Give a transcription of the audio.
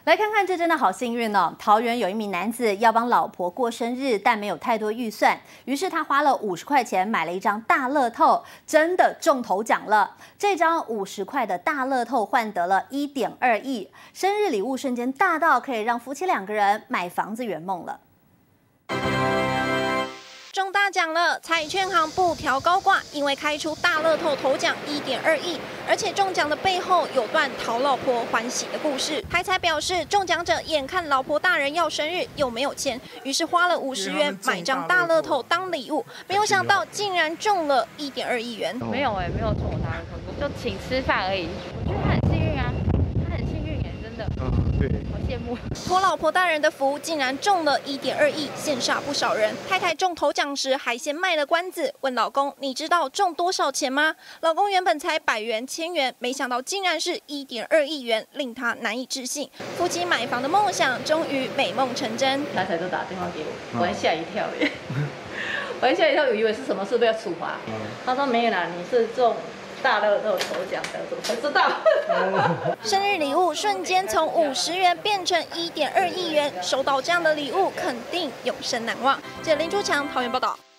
来看看，这真的好幸运哦！桃园有一名男子要帮老婆过生日，但没有太多预算，于是他花了50块钱买了一张大乐透，真的中头奖了。这张50块的大乐透换得了1.2亿，生日礼物瞬间大到可以让夫妻2个人买房子圆梦了。 中大奖了！彩券行不调高挂，因为开出大乐透头奖1.2亿，而且中奖的背后有段讨老婆欢喜的故事。台彩表示，中奖者眼看老婆大人要生日，又没有钱，于是花了50元买张大乐透当礼物，没有想到竟然中了1.2亿元。 没有没有中我大乐透，就请吃饭而已。我觉得他很幸运啊，他很幸运耶，真的。对。好羡慕。 托老婆大人的福，竟然中了1.2亿，羡煞不少人。太太中头奖时还先卖了关子，问老公：“你知道中多少钱吗？”老公原本才100元、1000元，没想到竟然是1.2亿元，令他难以置信。夫妻买房的梦想终于美梦成真。 太太都打电话给我，我还吓一跳耶！我还吓一跳，以为是什么事被要处罚。他说没有啦，你是中大乐透头奖的，我才知道。 生日礼物瞬间从50元变成1.2亿元，收到这样的礼物肯定永生难忘。记者林珠强桃园报道。